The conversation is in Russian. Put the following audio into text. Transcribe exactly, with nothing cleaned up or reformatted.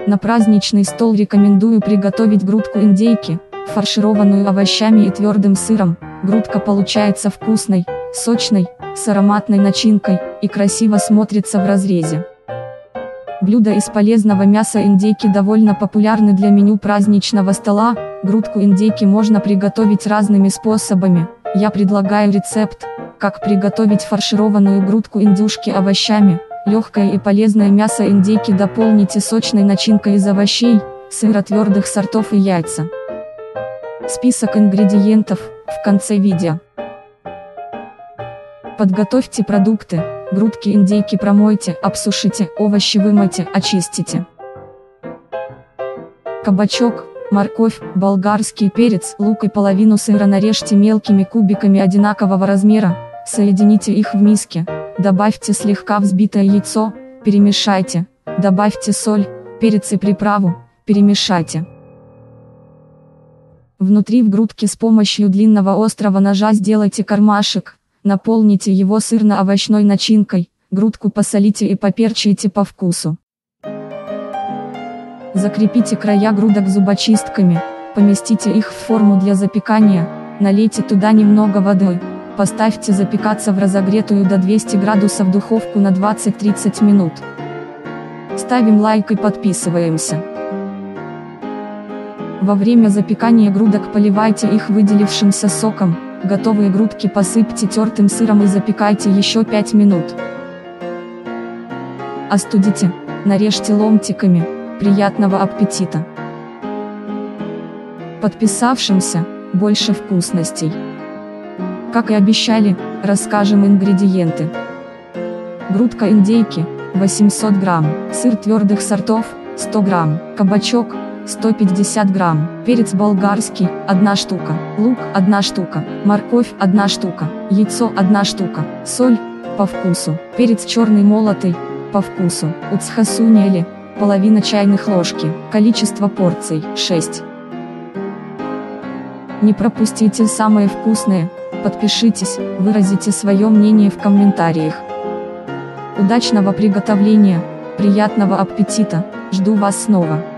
На праздничный стол рекомендую приготовить грудку индейки, фаршированную овощами и твердым сыром. Грудка получается вкусной, сочной, с ароматной начинкой, и красиво смотрится в разрезе. Блюда из полезного мяса индейки довольно популярны для меню праздничного стола. Грудку индейки можно приготовить разными способами. Я предлагаю рецепт, как приготовить фаршированную грудку индюшки овощами. Легкое и полезное мясо индейки дополните сочной начинкой из овощей, сыра твердых сортов и яйца. Список ингредиентов в конце видео. Подготовьте продукты. Грудки индейки промойте, обсушите, овощи вымойте, очистите. Кабачок, морковь, болгарский перец, лук и половину сыра нарежьте мелкими кубиками одинакового размера, соедините их в миске, добавьте слегка взбитое яйцо, перемешайте, добавьте соль, перец и приправу, перемешайте. Внутри в грудке с помощью длинного острого ножа сделайте кармашек, наполните его сырно-овощной начинкой, грудку посолите и поперчите по вкусу. Закрепите края грудок зубочистками, поместите их в форму для запекания, налейте туда немного воды, поставьте запекаться в разогретую до двухсот градусов духовку на двадцать-тридцать минут. Ставим лайк и подписываемся. Во время запекания грудок поливайте их выделившимся соком, готовые грудки посыпьте тертым сыром и запекайте еще пять минут. Остудите, нарежьте ломтиками. Приятного аппетита! Подписавшимся больше вкусностей. Как и обещали, расскажем ингредиенты. Грудка индейки восемьсот грамм, сыр твердых сортов сто грамм, кабачок сто пятьдесят грамм, перец болгарский одна штука, лук одна штука, морковь одна штука, яйцо одна штука, соль по вкусу, перец черный молотый по вкусу, уцхасунели половина чайных ложки, количество порций шесть. Не пропустите самое вкусное, подпишитесь, выразите свое мнение в комментариях. Удачного приготовления, приятного аппетита, жду вас снова.